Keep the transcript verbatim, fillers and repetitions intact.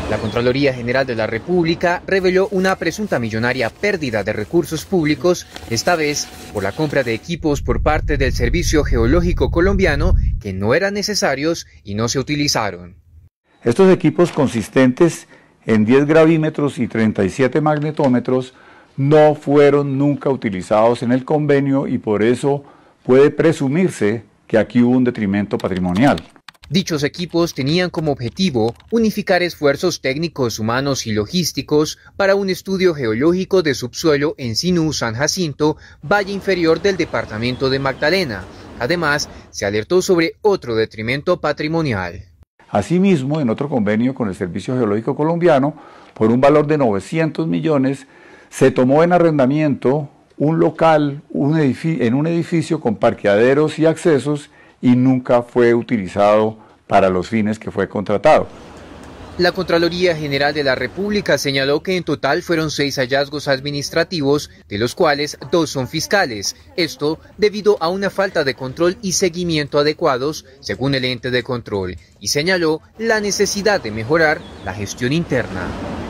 La Contraloría General de la República reveló una presunta millonaria pérdida de recursos públicos, esta vez por la compra de equipos por parte del Servicio Geológico Colombiano que no eran necesarios y no se utilizaron. Estos equipos consistentes en diez gravímetros y treinta y siete magnetómetros no fueron nunca utilizados en el convenio y por eso puede presumirse que aquí hubo un detrimento patrimonial. Dichos equipos tenían como objetivo unificar esfuerzos técnicos, humanos y logísticos para un estudio geológico de subsuelo en Sinú, San Jacinto, valle inferior del departamento de Magdalena. Además, se alertó sobre otro detrimento patrimonial. Asimismo, en otro convenio con el Servicio Geológico Colombiano, por un valor de novecientos millones, se tomó en arrendamiento un local un en un edificio con parqueaderos y accesos y nunca fue utilizado para los fines que fue contratado. La Contraloría General de la República señaló que en total fueron seis hallazgos administrativos, de los cuales dos son fiscales. Esto debido a una falta de control y seguimiento adecuados, según el ente de control, y señaló la necesidad de mejorar la gestión interna.